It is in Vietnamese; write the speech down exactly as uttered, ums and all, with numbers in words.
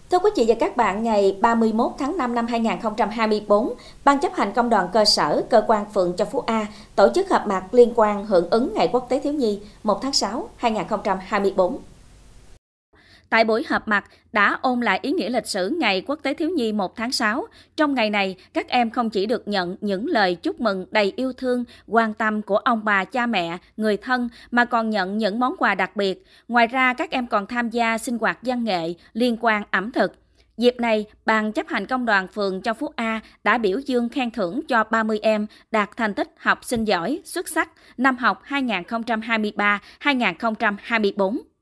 Thưa quý vị và các bạn, ngày ba mươi mốt tháng năm năm hai nghìn không trăm hai mươi tư, Ban chấp hành Công đoàn cơ sở, cơ quan phường Châu Phú A tổ chức họp mặt liên quan hưởng ứng Ngày Quốc tế Thiếu nhi một tháng sáu năm hai nghìn không trăm hai mươi tư. Tại buổi họp mặt đã ôn lại ý nghĩa lịch sử Ngày Quốc tế Thiếu nhi một tháng sáu. Trong ngày này, các em không chỉ được nhận những lời chúc mừng đầy yêu thương, quan tâm của ông bà, cha mẹ, người thân, mà còn nhận những món quà đặc biệt. Ngoài ra, các em còn tham gia sinh hoạt văn nghệ, liên quan ẩm thực. Dịp này, Ban chấp hành Công đoàn phường Châu Phú A đã biểu dương khen thưởng cho ba mươi em đạt thành tích học sinh giỏi, xuất sắc năm học hai nghìn không trăm hai mươi ba hai nghìn không trăm hai mươi tư.